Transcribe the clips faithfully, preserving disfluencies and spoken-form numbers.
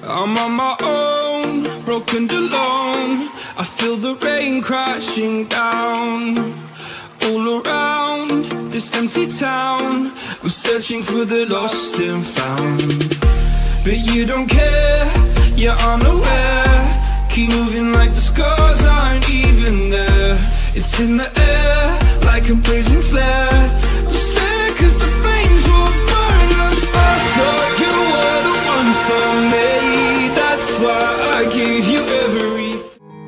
I'm on my own, broken and alone. I feel the rain crashing down all around this empty town. I'm searching for the lost and found, but you don't care, you're unaware. Keep moving like the scars aren't even there. It's in the air like a blazing flare. Just stare cause the flames will burn us. I thought you were the one for me, that's why I gave you everything.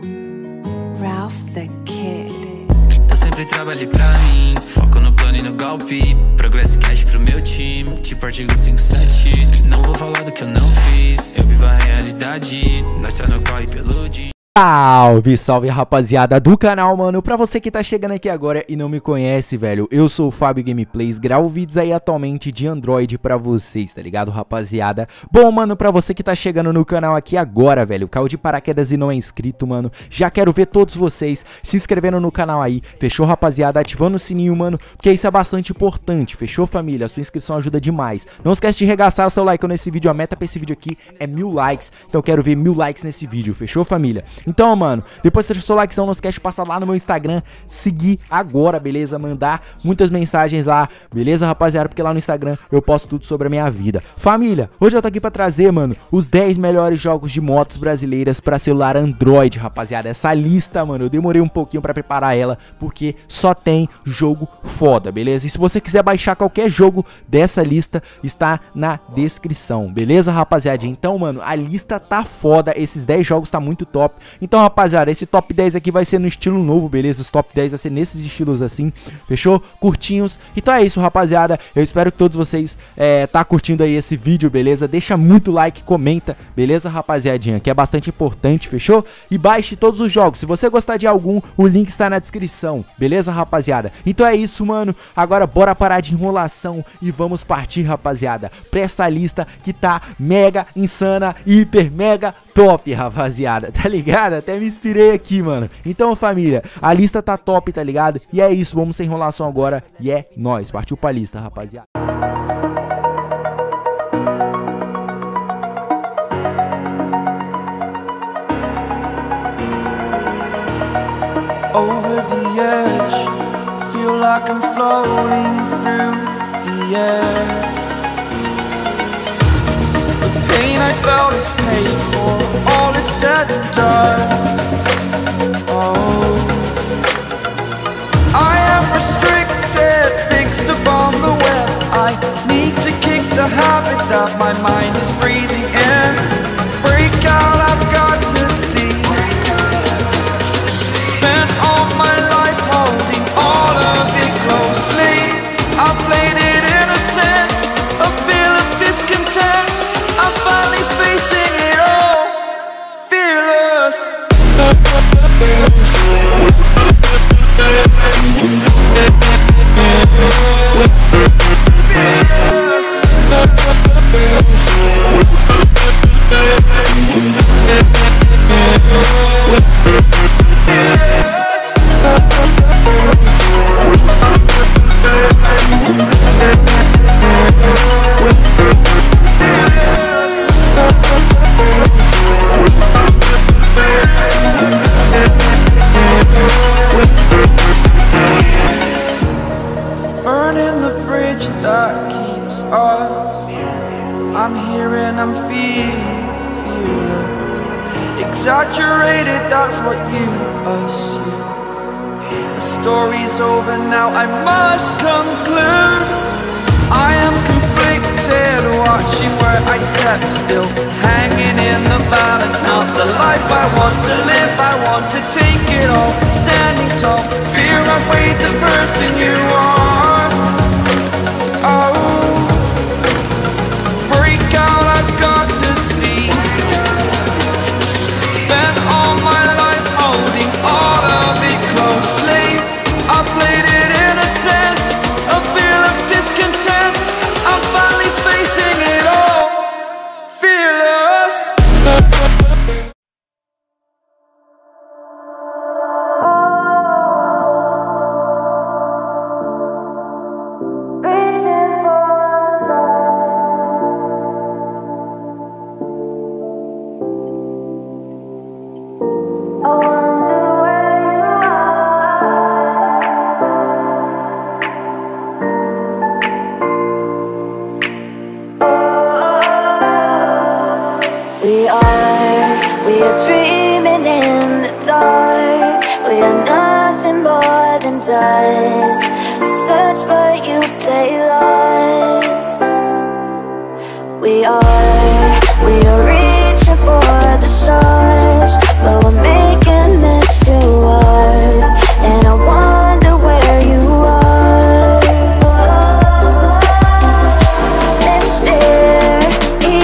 Ralph the Kid. Eu sempre trabalhei pra mim, foco no plano e no golpe. Progresso e cash pro meu time, tipo artigo cinco sete. Não vou falar do que eu não fiz, eu vivo a realidade. Nós só não corre pelo dia. Salve, salve rapaziada do canal, mano. Pra você que tá chegando aqui agora e não me conhece, velho, eu sou o Fábio Gameplays, gravo vídeos aí atualmente de Android pra vocês, tá ligado, rapaziada? Bom, mano, pra você que tá chegando no canal aqui agora, velho, caiu de paraquedas e não é inscrito, mano, já quero ver todos vocês se inscrevendo no canal aí, fechou, rapaziada? Ativando o sininho, mano, porque isso é bastante importante, fechou, família? A sua inscrição ajuda demais. Não esquece de regaçar o seu like nesse vídeo, a meta pra esse vídeo aqui é mil likes, então eu quero ver mil likes nesse vídeo, fechou, família? Então, mano, depois que deixa o seu likezão, não esquece de passar lá no meu Instagram, seguir agora, beleza? Mandar muitas mensagens lá, beleza, rapaziada? Porque lá no Instagram eu posto tudo sobre a minha vida. Família, hoje eu tô aqui pra trazer, mano, os dez melhores jogos de motos brasileiras pra celular Android, rapaziada. Essa lista, mano, eu demorei um pouquinho pra preparar ela, porque só tem jogo foda, beleza? E se você quiser baixar qualquer jogo dessa lista, está na descrição, beleza, rapaziada? Então, mano, a lista tá foda, esses dez jogos tá muito top. Então, rapaziada, esse top dez aqui vai ser no estilo novo, beleza? Os top dez vai ser nesses estilos assim, fechou? Curtinhos. Então é isso, rapaziada. Eu espero que todos vocês é, tá curtindo aí esse vídeo, beleza? Deixa muito like, comenta, beleza, rapaziadinha? Que é bastante importante, fechou? E baixe todos os jogos. Se você gostar de algum, o link está na descrição, beleza, rapaziada? Então é isso, mano. Agora bora parar de enrolação e vamos partir, rapaziada, pra essa lista que tá mega insana, hiper, mega top, rapaziada. Tá ligado? Até me inspirei aqui, mano. Então, família, a lista tá top, tá ligado? E é isso, vamos sem enrolação agora. E é nóis, partiu pra lista, rapaziada. Over the edge, feel like I'm floating through the air. The pain I felt is paid for, all is said and done. Oh, I am restricted, fixed upon the web. I need to kick the habit that my mind is breathing in. Break out, I've got to see. Spent all my life holding all of it closely. I played it innocent, a feel of discontent. I'm finally facing it all, fearless. Burning the bridge that keeps us. I'm here and I'm feeling, feeling exaggerated, that's what you assume. The story's over now, I must conclude. I am conflicted, watching where I step still, hanging in the balance. Not the life I want to live, I want to take it all. Standing tall, fear outweighed the person you are. Oh, break out, I've got to see. Spent all my life holding all of it closely. I played it innocent, a feel of discontent. I'm finally facing it all, fearless. are dreaming in the dark. We are nothing more than dust. Search but you stay lost. We are, we are reaching for the stars, but we're making this too hard. And I wonder where you are. Mysterious,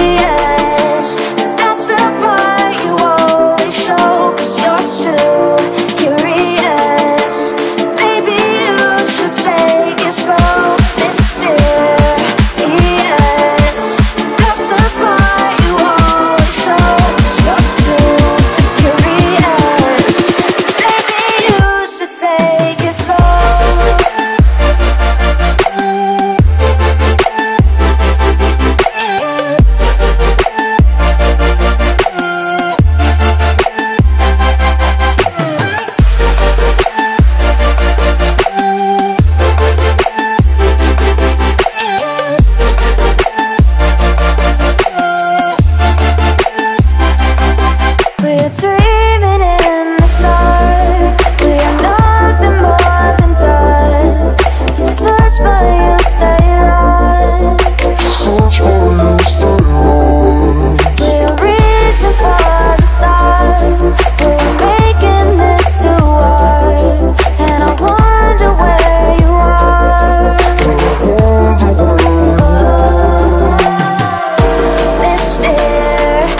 that's the part you always show, 'cause you're too curious. Maybe you should take it slow. Mysterious, that's the part you always show, 'cause you're too curious. Maybe you should take it slow. We're dreaming in the dark. We are nothing more than dust. You search but you stay lost. We are reaching for the stars, but we're making this too hard. And I wonder where you are. Mysterious,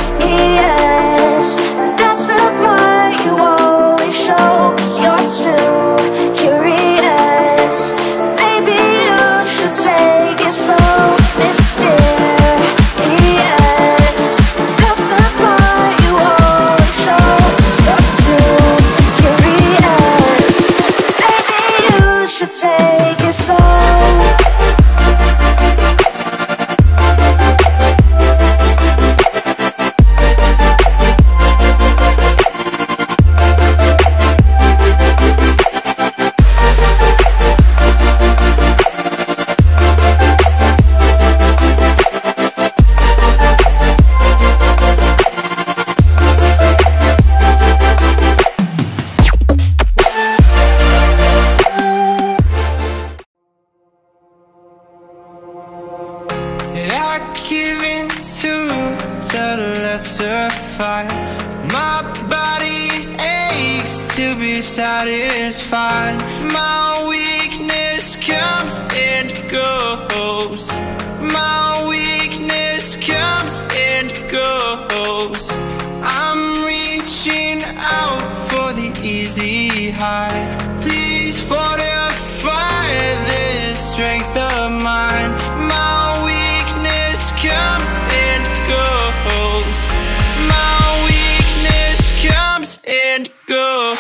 that's the part you always show, 'cause you're too curious. Maybe you should take it slow. Mysterious, that's the part you always show, 'cause you're too curious. Maybe you should take it slow. I give in to the lesser fight. My body aches to be satisfied. My weakness comes and goes. My weakness comes and goes. I'm reaching out for the easy high. Please fortify this strength of mine. My weakness comes and goes. My weakness comes and goes.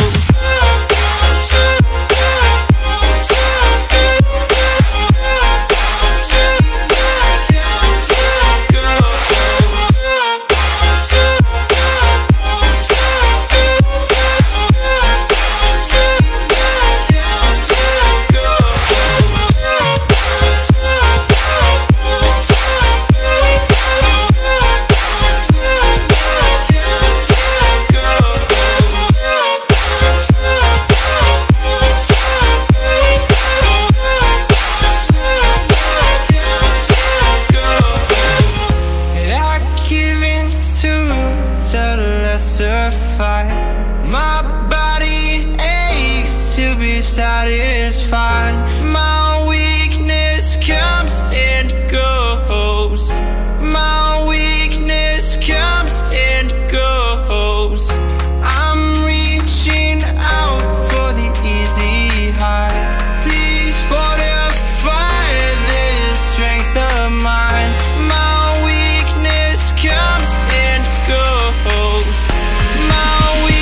My body aches to be satisfied. My weakness comes and goes. My weakness comes and goes. I'm reaching out for the easy high. Please fortify this strength of mine. My weakness comes and goes. My weakness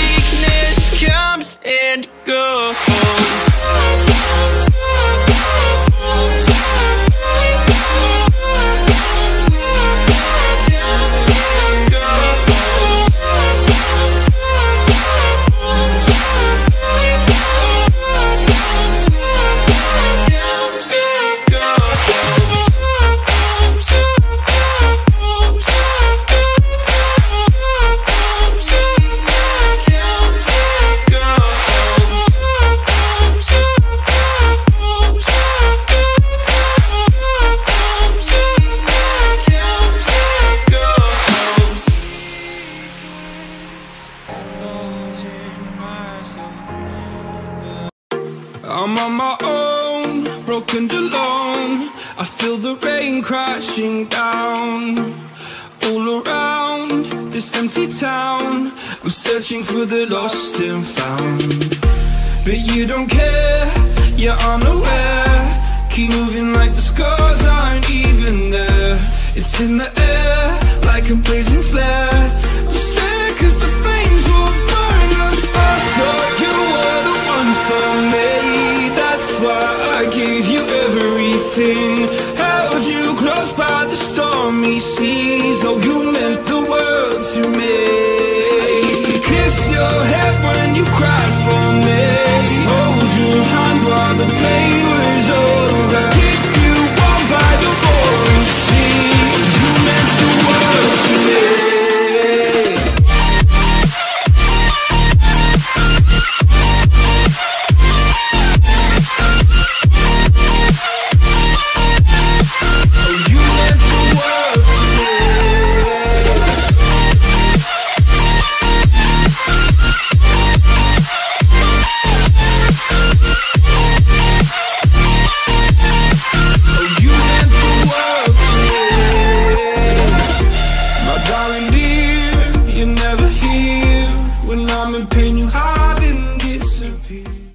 broken and alone. I feel the rain crashing down all around this empty town. I'm searching for the lost and found, but you don't care, you're unaware. Keep moving like the scars aren't even there. It's in the air like a blazing flare. Just stare cause the flames will burn us. I thought you were the one for me, that's why I gave you everything. Held you close by the stormy seas. Oh, you meant the world to me. I used to kiss your head when you cried for me, hold your hand while the pain was over, keep you warm by the roaring sea. You meant the world to me. You're never here when I'm in pain, you hide and disappear.